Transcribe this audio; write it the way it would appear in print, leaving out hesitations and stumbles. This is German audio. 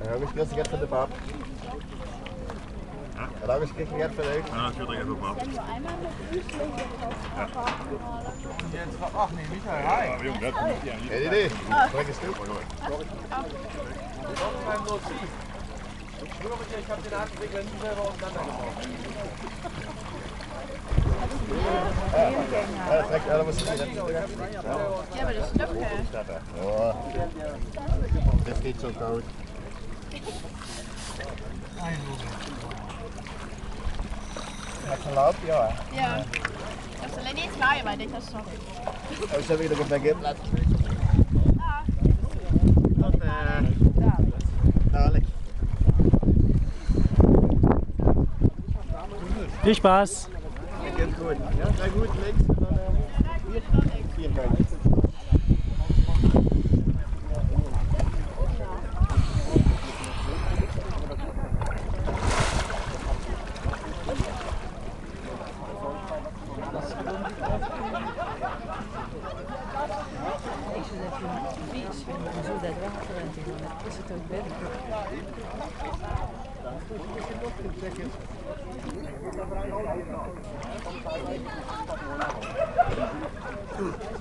Ja, ich grüße jetzt von der Pap. Ja, da ist gleich Geld für dich. Ja, natürlich einfach Pap. Wenn du einmal mit Üschling Und jetzt, ach nee, Michael, hi. Aber Junge, das ist ja Hey, Didi, sprechen du? Ich schwöre dir, ich habe den Atemregler nie selber auseinandergebaut. Ja, das trägt alle was zu tun. Ja, aber das Stöcke. Ja, das geht so gut. Hat es laut? Ja. Ja. Dat is alleen niet zwaaien bij dit als zo. Oh, is er weer op mijn gameplaat? Tot dadelijk. Viel Spaß! Geht gut. Ja, sehr gut. Links und dann hier rein. Is het ook binnen? Goed.